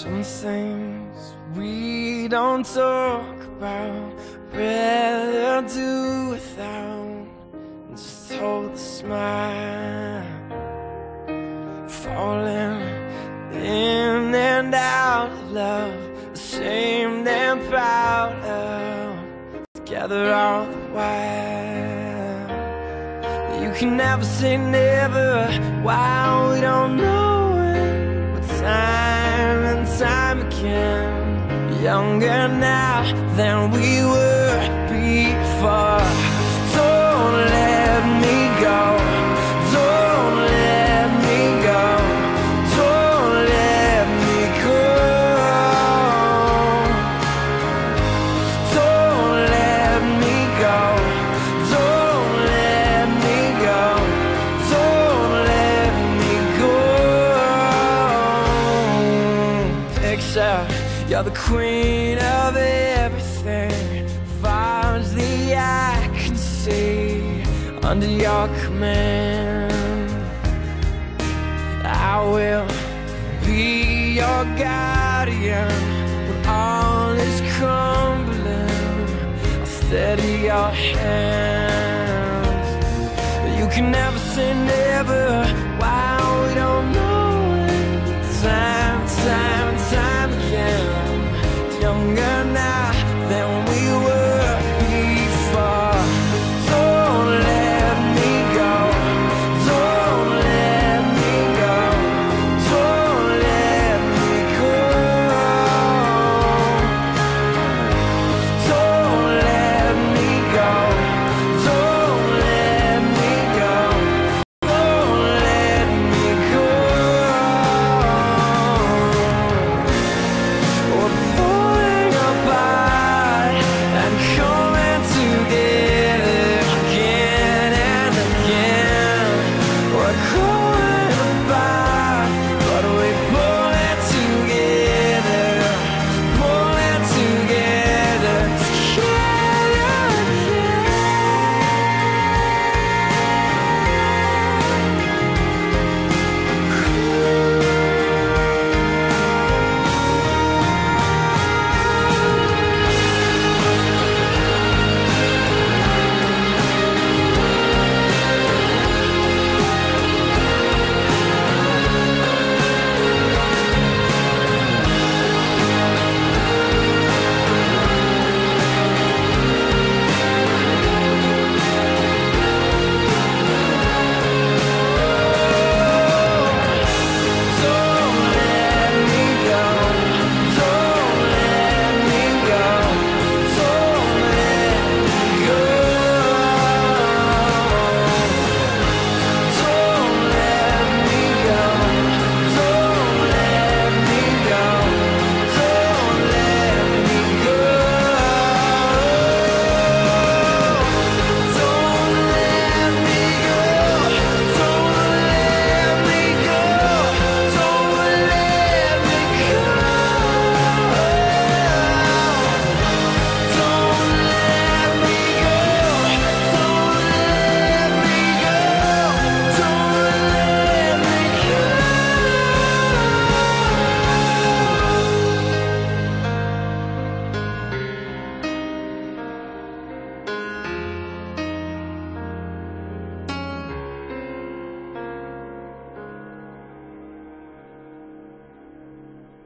Some things we don't talk about, rather do without. Just hold the smile, falling in and out of love, ashamed and proud of, together all the while. You can never say never while we don't know it, but time and time again, younger now than we were before. Don't let me go, don't let me go, don't let me go. Don't let me go, don't let me go, don't let me go. Picture you're the queen of everything, far as the eye can see, under your command. I will be your guardian when all is crumbling. I'll steady your hands. You can never say never